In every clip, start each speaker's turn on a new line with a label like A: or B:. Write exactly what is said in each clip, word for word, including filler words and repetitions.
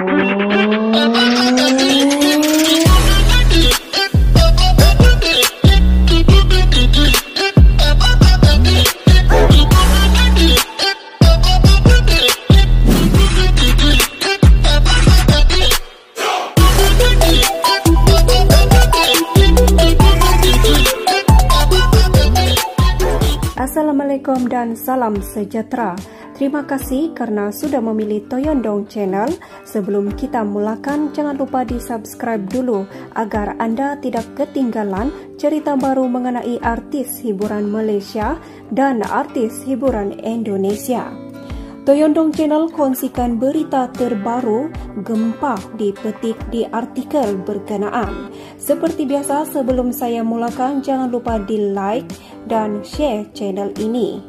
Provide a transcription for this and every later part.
A: Assalamualaikum dan salam sejahtera. Terima kasih karena sudah memilih Toyondong Channel. Sebelum kita mulakan, jangan lupa di subscribe dulu agar anda tidak ketinggalan cerita baru mengenai artis hiburan Malaysia dan artis hiburan Indonesia. Toyondong Channel kongsikan berita terbaru gempa dipetik di artikel berkenaan. Seperti biasa, sebelum saya mulakan, jangan lupa di like dan share channel ini.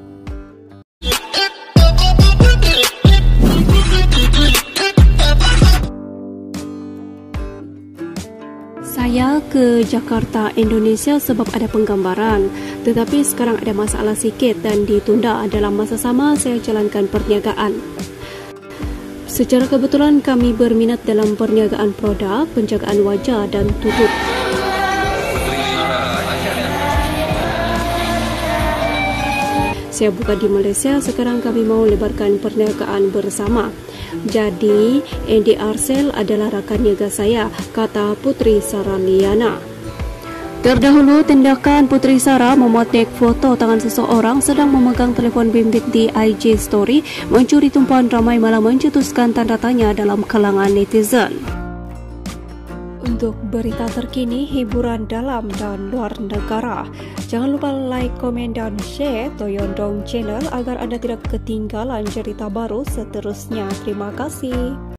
A: Saya ke Jakarta, Indonesia sebab ada penggambaran. Tetapi sekarang ada masalah sikit dan ditunda. Dalam masa sama, saya jalankan perniagaan. Secara kebetulan kami berminat dalam perniagaan produk, penjagaan wajah dan tutup. Saya buka di Malaysia, sekarang kami mau lebarkan perniagaan bersama. Jadi, Andy Arcel adalah rakan niaga saya, kata Putri Sarah Liana. Terdahulu, tindakan Putri Sarah memotret foto tangan seseorang sedang memegang telefon bimbit di I G Story mencuri tumpuan ramai, malah mencetuskan tanda tanya dalam kalangan netizen. Untuk berita terkini, hiburan dalam dan luar negara, jangan lupa like, komen dan share Toyondong Channel agar anda tidak ketinggalan cerita baru seterusnya. Terima kasih.